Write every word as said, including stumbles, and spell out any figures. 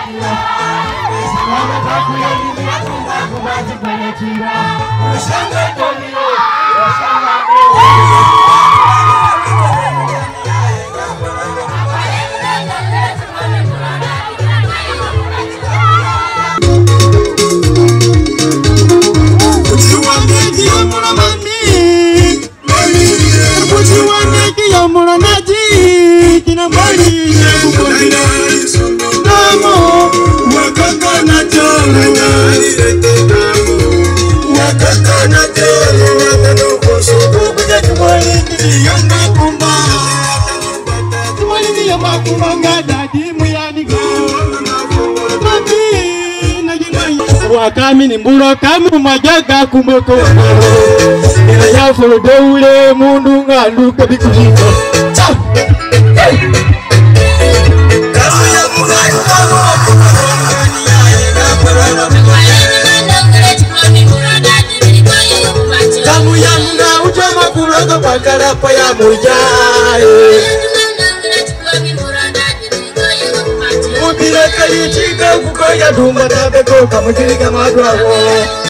Wakami ni mburo kami majaga kumoko ina ya folodeule mundu ngaluka bikujiko kamu ya mga ujama kuloga pakara pa ya mujaye Mubile kali chika kukoya dumba tabe ko kamutiri kama dwawo